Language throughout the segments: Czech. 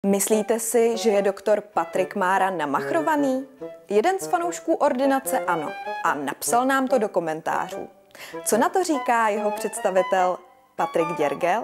Myslíte si, že je doktor Patrik Mára namachrovaný? Jeden z fanoušků ordinace ano a napsal nám to do komentářů. Co na to říká jeho představitel Patrik Děrgel?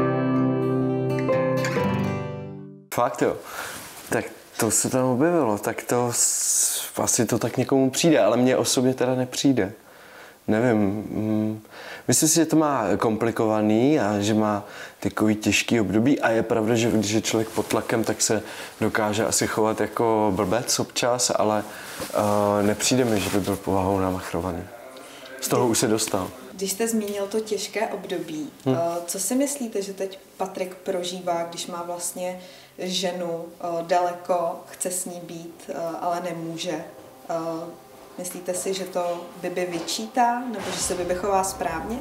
Fakt jo. Tak to se tam objevilo, tak to asi to tak někomu přijde, ale mně osobně teda nepřijde. Nevím, myslím si, že to má komplikovaný a že má takový těžký období a je pravda, že když je člověk pod tlakem, tak se dokáže asi chovat jako blbec občas, ale nepřijde mi, že by byl povahou namachrovaný. Z toho už se dostal. Když jste zmínil to těžké období, co si myslíte, že teď Patrik prožívá, když má vlastně ženu daleko, chce s ní být, ale nemůže? Myslíte si, že to Bibi vyčítá, nebo že se Bibi chová správně?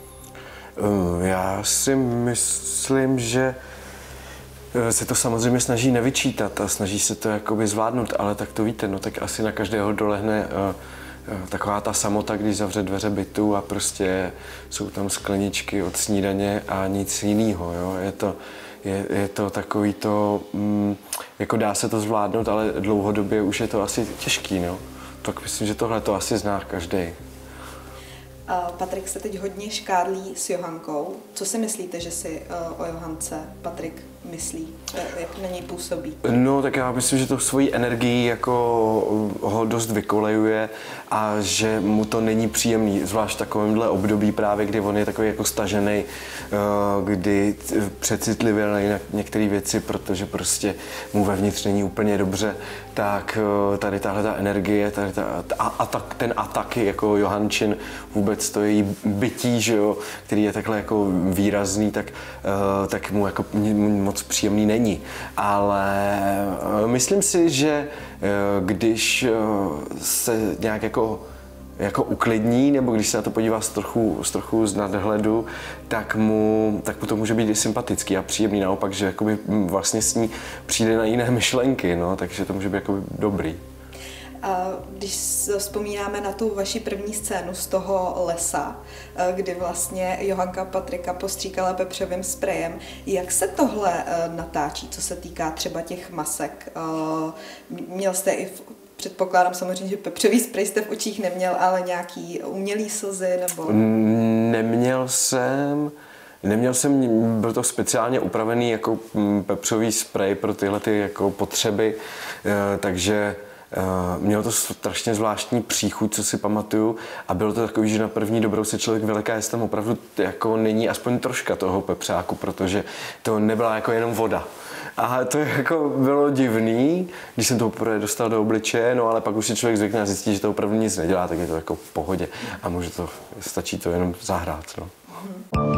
Já si myslím, že se to samozřejmě snaží nevyčítat a snaží se to jakoby zvládnout, ale tak to víte, no tak asi na každého dolehne taková ta samota, když zavře dveře bytu a prostě jsou tam skleničky od snídaně a nic jiného, jo. Je to takový to, jako dá se to zvládnout, ale dlouhodobě už je to asi těžký, no. Tak myslím, že tohle to asi zná každý. Patrik se teď hodně škádlí s Johankou. Co si myslíte, že si o Johance Patrik myslí? Jak na něj působí? No, tak já myslím, že to svojí energii jako ho dost vykolejuje a že mu to není příjemný, zvlášť v takovémhle období právě, kdy on je takový jako stažený, kdy přecitlivěl na některé věci, protože prostě mu vevnitř není úplně dobře, tak tady tahle ta energie, ten atak jako Johančin, vůbec to její bytí, že jo, který je takhle jako výrazný, tak mu jako moc příjemný není. Ale myslím si, že když se nějak jako uklidní, nebo když se na to podívá z trochu z nadhledu, tak mu to může být i sympatický a příjemný. Naopak, že jakoby vlastně s ní přijde na jiné myšlenky, no, takže to může být jakoby dobrý. Když vzpomínáme na tu vaši první scénu z toho lesa, kdy vlastně Johanka Patrika postříkala pepřovým sprejem, jak se tohle natáčí, co se týká třeba těch masek? Měl jste i, předpokládám samozřejmě, že pepřový sprej jste v očích neměl, ale nějaký umělý slzy nebo? Neměl jsem, byl to speciálně upravený jako pepřový sprej pro tyhle ty jako potřeby, takže mělo to strašně zvláštní příchuť, co si pamatuju, a bylo to takový, že na první dobrou se člověk vyleká, jestli tam opravdu jako není aspoň troška toho pepřáku, protože to nebyla jako jenom voda. A to jako bylo divný, když jsem to poprvé dostal do obličeje, no ale pak už si člověk zvykne a zjistí, že to opravdu nic nedělá, tak je to jako v pohodě a stačí to jenom zahrát, no.